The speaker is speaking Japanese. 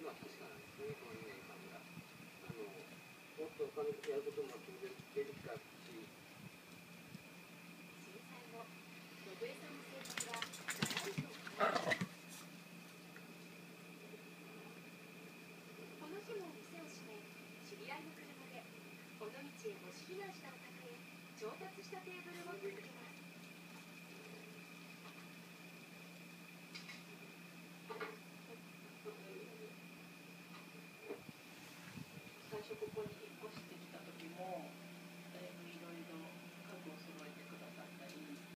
まあ確かなんですね、この2年間が。もっと他のやることも当然出てきた